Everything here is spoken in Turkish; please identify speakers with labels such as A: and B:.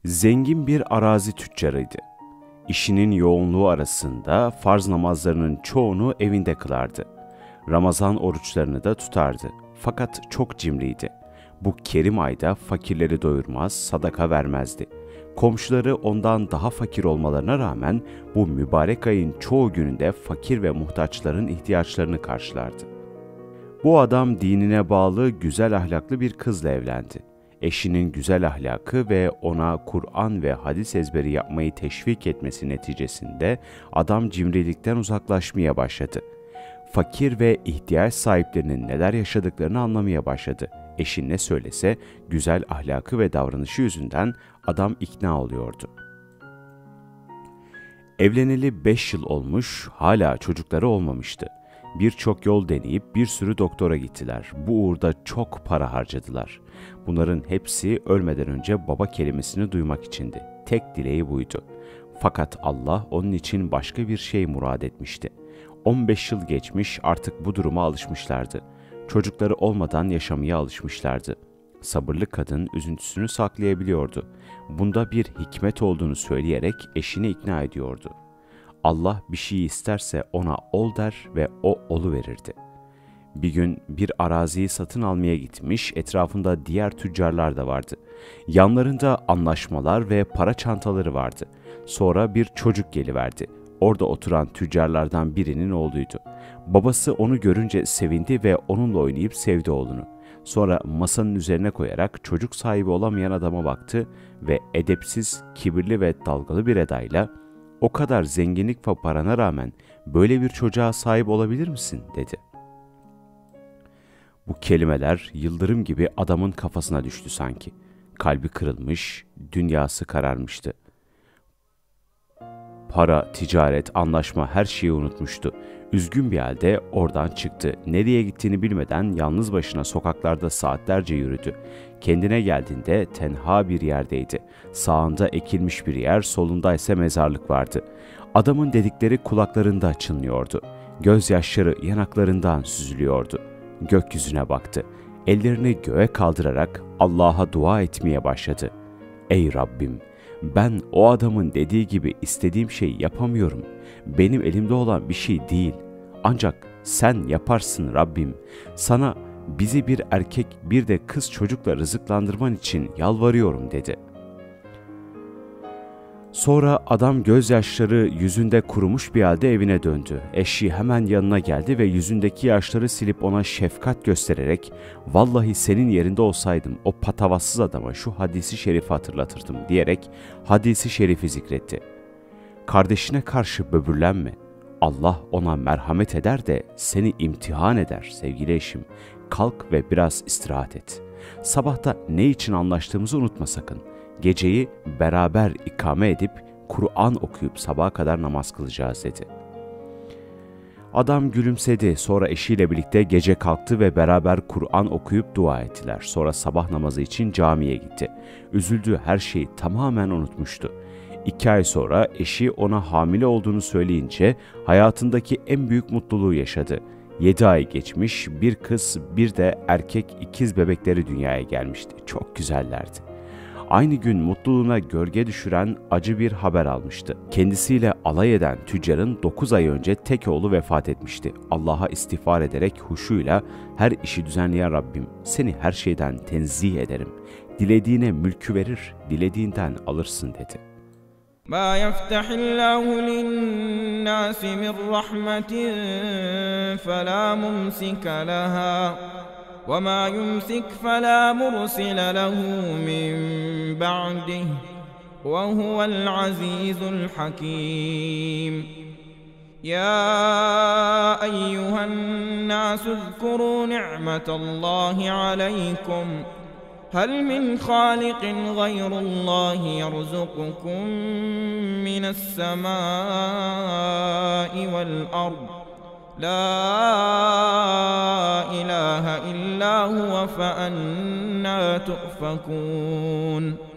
A: Zengin bir arazi tüccarıydı. İşinin yoğunluğu arasında farz namazlarının çoğunu evinde kılardı. Ramazan oruçlarını da tutardı. Fakat çok cimriydi. Bu kerim ayda fakirleri doyurmaz, sadaka vermezdi. Komşuları ondan daha fakir olmalarına rağmen bu mübarek ayın çoğu gününde fakir ve muhtaçların ihtiyaçlarını karşılardı. Bu adam dinine bağlı, güzel ahlaklı bir kızla evlendi. Eşinin güzel ahlakı ve ona Kur'an ve hadis ezberi yapmayı teşvik etmesi neticesinde adam cimrilikten uzaklaşmaya başladı. Fakir ve ihtiyaç sahiplerinin neler yaşadıklarını anlamaya başladı. Eşi ne söylese güzel ahlakı ve davranışı yüzünden adam ikna oluyordu. Evleneli 5 yıl olmuş, hala çocukları olmamıştı. Birçok yol deneyip bir sürü doktora gittiler. Bu uğurda çok para harcadılar. Bunların hepsi ölmeden önce baba kelimesini duymak içindi. Tek dileği buydu. Fakat Allah onun için başka bir şey murad etmişti. 15 yıl geçmiş, artık bu duruma alışmışlardı. Çocukları olmadan yaşamaya alışmışlardı. Sabırlı kadın üzüntüsünü saklayabiliyordu. Bunda bir hikmet olduğunu söyleyerek eşini ikna ediyordu. Allah bir şey isterse ona ol der ve o oluverirdi. Bir gün bir araziyi satın almaya gitmiş, etrafında diğer tüccarlar da vardı. Yanlarında anlaşmalar ve para çantaları vardı. Sonra bir çocuk geliverdi. Orada oturan tüccarlardan birinin oğluydu. Babası onu görünce sevindi ve onunla oynayıp sevdi oğlunu. Sonra masanın üzerine koyarak çocuk sahibi olamayan adama baktı ve edepsiz, kibirli ve dalgalı bir edayla "O kadar zenginlik ve parana rağmen böyle bir çocuğa sahip olabilir misin?" dedi. Bu kelimeler yıldırım gibi adamın kafasına düştü sanki. Kalbi kırılmış, dünyası kararmıştı. Para, ticaret, anlaşma her şeyi unutmuştu. Üzgün bir halde oradan çıktı. Nereye gittiğini bilmeden yalnız başına sokaklarda saatlerce yürüdü. Kendine geldiğinde tenha bir yerdeydi. Sağında ekilmiş bir yer, solunda ise mezarlık vardı. Adamın dedikleri kulaklarında çınlıyordu. Gözyaşları yanaklarından süzülüyordu. Gökyüzüne baktı. Ellerini göğe kaldırarak Allah'a dua etmeye başladı. "Ey Rabbim! Ben o adamın dediği gibi istediğim şeyi yapamıyorum. Benim elimde olan bir şey değil. Ancak sen yaparsın Rabbim. Sana bizi bir erkek bir de kız çocukla rızıklandırman için yalvarıyorum" dedi. Sonra adam gözyaşları yüzünde kurumuş bir halde evine döndü. Eşi hemen yanına geldi ve yüzündeki yaşları silip ona şefkat göstererek "Vallahi senin yerinde olsaydım o patavatsız adama şu hadisi şerifi hatırlatırdım" diyerek hadisi şerifi zikretti. "Kardeşine karşı böbürlenme. Allah ona merhamet eder de seni imtihan eder sevgili eşim. Kalk ve biraz istirahat et. Sabahta ne için anlaştığımızı unutma sakın. Geceyi beraber ikame edip Kur'an okuyup sabaha kadar namaz kılacağız" dedi. Adam gülümsedi. Sonra eşiyle birlikte gece kalktı ve beraber Kur'an okuyup dua ettiler. Sonra sabah namazı için camiye gitti. Üzüldüğü her şeyi tamamen unutmuştu. 2 ay sonra eşi ona hamile olduğunu söyleyince hayatındaki en büyük mutluluğu yaşadı. 7 ay geçmiş, bir kız bir de erkek ikiz bebekleri dünyaya gelmişti. Çok güzellerdi. Aynı gün mutluluğuna gölge düşüren acı bir haber almıştı. Kendisiyle alay eden tüccarın 9 ay önce tek oğlu vefat etmişti. Allah'a istiğfar ederek huşuyla "Her işi düzenleyen Rabbim, seni her şeyden tenzih ederim. Dilediğine mülkü verir, dilediğinden alırsın" dedi.
B: مَا يَفْتَحِ اللّٰهُ لِلنَّاسِ مِنْ رَحْمَةٍ فَلَا مُمْسِكَ لَهَا وَمَا يُمْسِكْ فَلَا مُرْسِلَ لَهُ مِنْ بَعْدِهِ وَهُوَ الْعَزِيزُ الْحَكِيمُ يَا أَيُّهَا النَّاسُ اذْكُرُوا نِعْمَةَ اللّٰهِ عَلَيْكُمْ هَلْ مِنْ خَالِقٍ غَيْرُ اللّٰهِ يَرْزُقُكُمْ مِنَ السَّمَاءِ وَالْأَرْضِ لَا إِلَٰهَ إِلَّا هُوَ فَأَنَّىٰ تُؤْفَكُونَ